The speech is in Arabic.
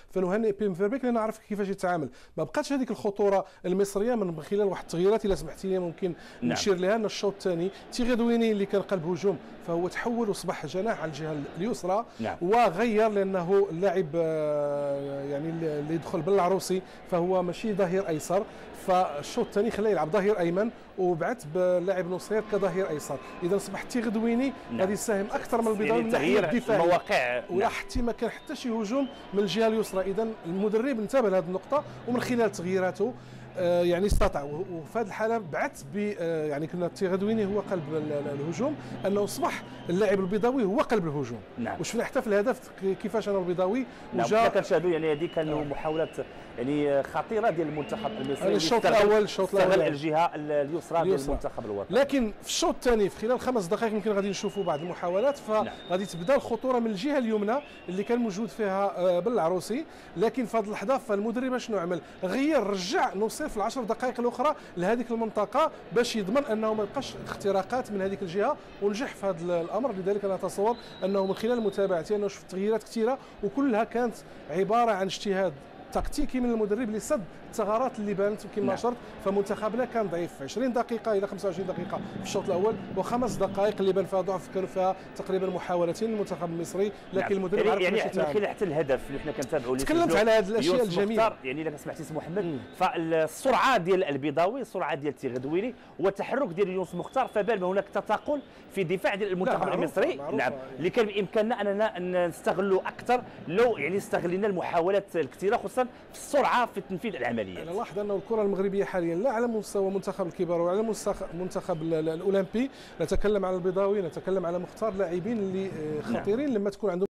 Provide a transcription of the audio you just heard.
فنهنئ بن فيربيك لان نعرف كيفاش يتعامل. ما بقاتش هذيك الخطوره المصريه من خلال واحد التغييرات الا سمحتي لي ممكن نشير لها. ان الشوط الثاني تيغدويني اللي كان قلب هجوم فهو تحول وصبح جناح على الجهه اليسرى، وغير لانه اللاعب يعني اللي يدخل بالعروسي فهو ماشي ظهير ايسر، فالشوط الثاني خلاه يلعب ظهير ايمن وبعث باللاعب نصير كظهير ايسر. اذا اصبح تيغدويني غادي يساهم اكثر من البيضاوي من تغيير المواقع، ولا حتى ما كان حتى شي هجوم من الجهه اليسرى. اذا المدرب انتبه لهذه النقطه ومن خلال تغييراته يعني استطاع. وفي هذه الحاله بعث يعني كنا تيغدويني هو قلب الهجوم، انه اصبح اللاعب البيضاوي هو قلب الهجوم. وشفنا حتى في الهدف كيفاش انا البيضاوي وجا كنشاهدوا يعني هذه كانوا محاولات يعني خطيره ديال المنتخب المصري. الشوط الاول الجهه اليسرى ديال المنتخب الوطني. لكن في الشوط الثاني في خلال 5 دقائق يمكن غادي نشوفوا بعض المحاولات، فغادي تبدا الخطوره من الجهه اليمنى اللي كان موجود فيها بالعروسي. لكن في هذه اللحظه فالمدرب شنو عمل؟ رجع نصير في ال10 دقائق الاخرى لهذيك المنطقه باش يضمن انه ما يبقاش اختراقات من هذيك الجهه، ونجح في هذا الامر. لذلك انا اتصور انه من خلال متابعتي انه شفت تغييرات كثيره وكلها كانت عباره عن اجتهاد تكتيكي من المدرب اللي سد الثغرات اللي بانت كما شرط. فمنتخبنا كان ضعيف في 20 دقيقه الى 25 دقيقه في الشوط الاول، وخمس دقائق اللي بان فيها ضعف كانوا فيها تقريبا محاولتين للمنتخب المصري. لكن المدرب يعني من خلال حتى الهدف اللي حنا كنتابعوا تكلمت على هذه الاشياء الجميله. يعني الا سمحتي سي محمد، فالسرعه ديال البيضاوي، السرعه ديال تيغدويني والتحرك ديال يونس مختار، فبال ما هناك تثاقل في دفاع ديال المنتخب المصري. نعم، اللي كان بامكاننا اننا نستغلوا اكثر لو يعني استغلنا المحاولات الكثيره، خصوصا في السرعه في تنفيذ العمليات. انا لاحظ انه الكره المغربيه حاليا لا على مستوى منتخب الكبار وعلى منتخب الاولمبي، نتكلم على البيضاوي، نتكلم على مختار، لاعبين اللي خطيرين لما تكون عندهم